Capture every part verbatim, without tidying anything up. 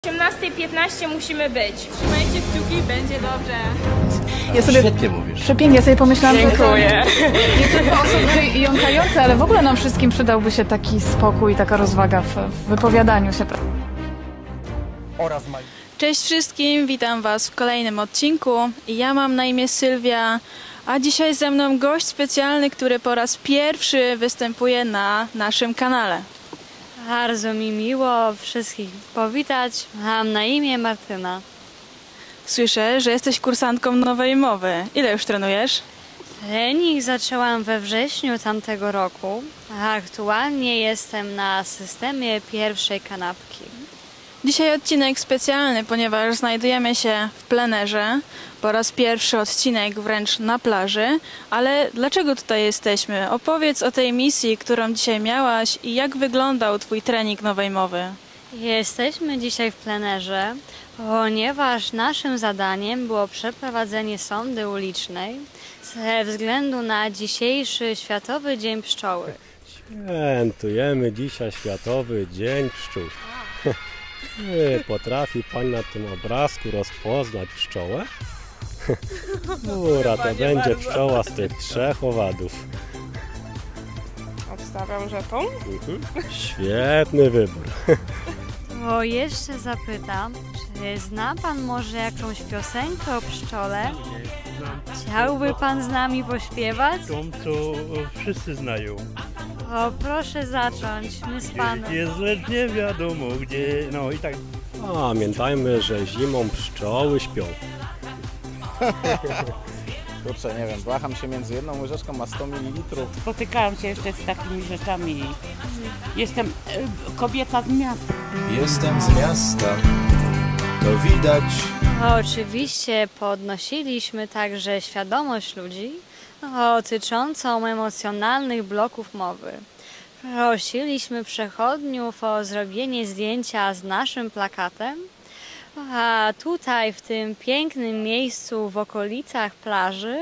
osiemnastej piętnaście musimy być. Trzymajcie kciuki, będzie dobrze. Ja sobie, Świetnie mówisz. Przepięknie, ja sobie pomyślałam, Dziękuję. że to nie tylko osoby jąkające, ale w ogóle nam wszystkim przydałby się taki spokój, taka rozwaga w, w wypowiadaniu się. Oraz Maj. Cześć wszystkim, witam Was w kolejnym odcinku. Ja mam na imię Sylwia, a dzisiaj ze mną gość specjalny, który po raz pierwszy występuje na naszym kanale. Bardzo mi miło wszystkich powitać. Mam na imię Martyna. Słyszę, że jesteś kursantką nowej mowy. Ile już trenujesz? Trening zaczęłam we wrześniu tamtego roku, a aktualnie jestem na systemie pierwszej kanapki. Dzisiaj odcinek specjalny, ponieważ znajdujemy się w plenerze. Po raz pierwszy odcinek wręcz na plaży. Ale dlaczego tutaj jesteśmy? Opowiedz o tej misji, którą dzisiaj miałaś i jak wyglądał Twój trening nowej mowy. Jesteśmy dzisiaj w plenerze, ponieważ naszym zadaniem było przeprowadzenie sondy ulicznej ze względu na dzisiejszy Światowy Dzień Pszczoły. Świętujemy dzisiaj Światowy Dzień Pszczół. Nie potrafi Pani na tym obrazku rozpoznać pszczołę? Ura, to będzie pszczoła z tych trzech owadów. Obstawiam żeton. Mhm. Świetny wybór. To jeszcze zapytam, czy zna Pan może jakąś piosenkę o pszczole? Chciałby Pan z nami pośpiewać? Tą, co wszyscy znają. O, proszę zacząć, my z Panem. Jest, lecz nie wiadomo gdzie, no i tak. Pamiętajmy, że zimą pszczoły śpią. Kurczę, nie wiem, waham się między jedną łyżeczką a sto mililitrów. Spotykałam się jeszcze z takimi rzeczami. Jestem e, kobieta z miasta. Jestem z miasta, to widać. Oczywiście podnosiliśmy także świadomość ludzi dotyczącą emocjonalnych bloków mowy. Prosiliśmy przechodniów o zrobienie zdjęcia z naszym plakatem, a tutaj w tym pięknym miejscu w okolicach plaży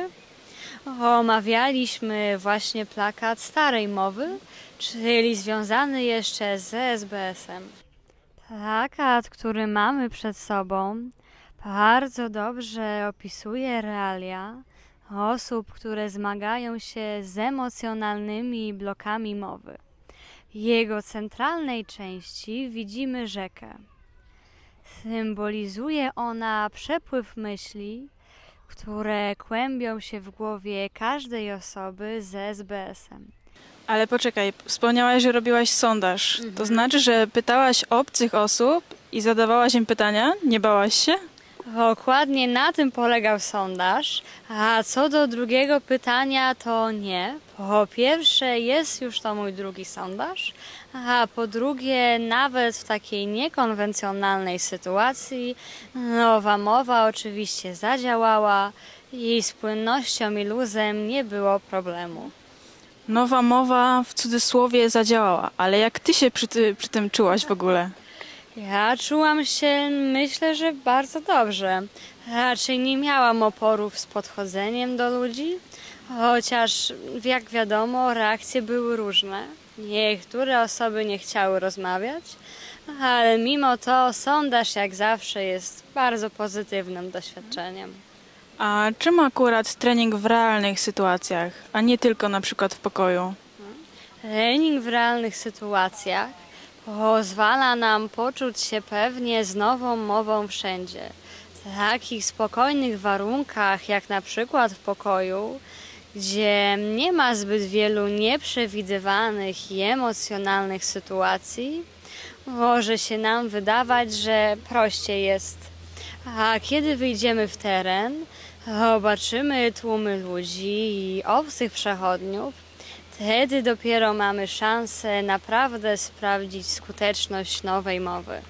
omawialiśmy właśnie plakat starej mowy, czyli związany jeszcze z S B S-em. Plakat, który mamy przed sobą, bardzo dobrze opisuje realia osób, które zmagają się z emocjonalnymi blokami mowy. W jego centralnej części widzimy rzekę. Symbolizuje ona przepływ myśli, które kłębią się w głowie każdej osoby z S B S-em. Ale poczekaj, wspomniałaś, że robiłaś sondaż. Mhm. To znaczy, że pytałaś obcych osób i zadawałaś im pytania? Nie bałaś się? Dokładnie na tym polegał sondaż, a co do drugiego pytania to nie. Po pierwsze jest już to mój drugi sondaż, a po drugie nawet w takiej niekonwencjonalnej sytuacji nowa mowa oczywiście zadziałała i z płynnością i luzem nie było problemu. Nowa mowa w cudzysłowie zadziałała, ale jak Ty się przy, ty, przy tym czułaś w ogóle? Ja czułam się, myślę, że bardzo dobrze. Raczej nie miałam oporów z podchodzeniem do ludzi, chociaż jak wiadomo reakcje były różne. Niektóre osoby nie chciały rozmawiać, ale mimo to sondaż jak zawsze jest bardzo pozytywnym doświadczeniem. A czym akurat trening w realnych sytuacjach, a nie tylko na przykład w pokoju? Trening w realnych sytuacjach pozwala nam poczuć się pewnie z nową mową wszędzie. W takich spokojnych warunkach, jak na przykład w pokoju, gdzie nie ma zbyt wielu nieprzewidywanych i emocjonalnych sytuacji, może się nam wydawać, że prościej jest. A kiedy wyjdziemy w teren, zobaczymy tłumy ludzi i obcych przechodniów, wtedy dopiero mamy szansę naprawdę sprawdzić skuteczność nowej mowy.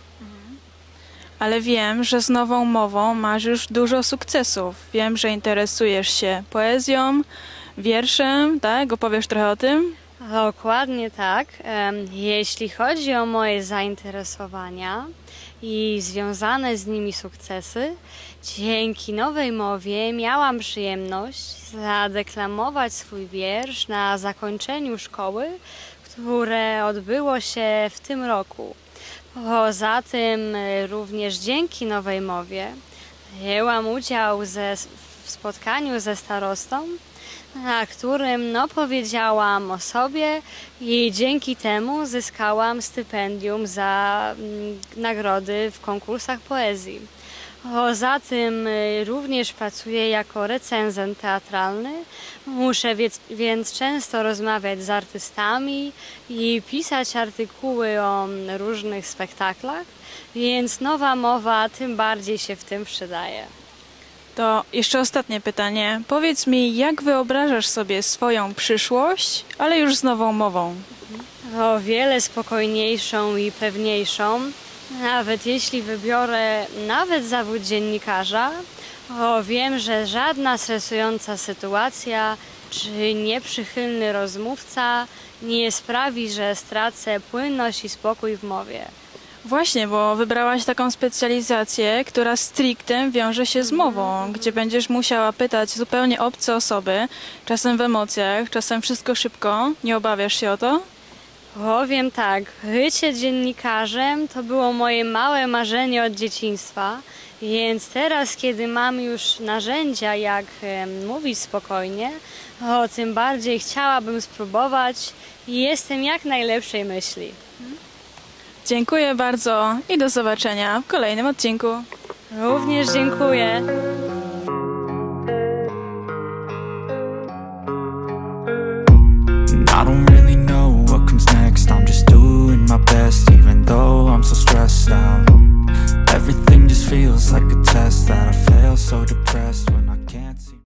Ale wiem, że z nową mową masz już dużo sukcesów. Wiem, że interesujesz się poezją, wierszem, tak? Opowiesz trochę o tym? Dokładnie tak. Jeśli chodzi o moje zainteresowania i związane z nimi sukcesy, dzięki nowej mowie miałam przyjemność zadeklamować swój wiersz na zakończeniu szkoły, które odbyło się w tym roku. Poza tym y, również dzięki nowej mowie wzięłam udział ze, w spotkaniu ze starostą, na którym no, powiedziałam o sobie i dzięki temu zyskałam stypendium za mm, nagrody w konkursach poezji. Poza tym y, również pracuję jako recenzent teatralny. Muszę więc, więc często rozmawiać z artystami i pisać artykuły o różnych spektaklach, więc nowa mowa tym bardziej się w tym przydaje. To jeszcze ostatnie pytanie. Powiedz mi, jak wyobrażasz sobie swoją przyszłość, ale już z nową mową? O wiele spokojniejszą i pewniejszą. Nawet jeśli wybiorę nawet zawód dziennikarza, o wiem, że żadna stresująca sytuacja czy nieprzychylny rozmówca nie sprawi, że stracę płynność i spokój w mowie. Właśnie, bo wybrałaś taką specjalizację, która stricte wiąże się z mową, gdzie będziesz musiała pytać zupełnie obce osoby, czasem w emocjach, czasem wszystko szybko. Nie obawiasz się o to? Powiem tak, bycie dziennikarzem to było moje małe marzenie od dzieciństwa, więc teraz, kiedy mam już narzędzia, jak e, mówić spokojnie, o tym bardziej chciałabym spróbować i jestem jak najlepszej myśli. Dziękuję bardzo i do zobaczenia w kolejnym odcinku. Również dziękuję. I don't really know what comes next. I'm just doing my best, even though I'm so stressed out. Everything just feels like a test that I fail, so depressed when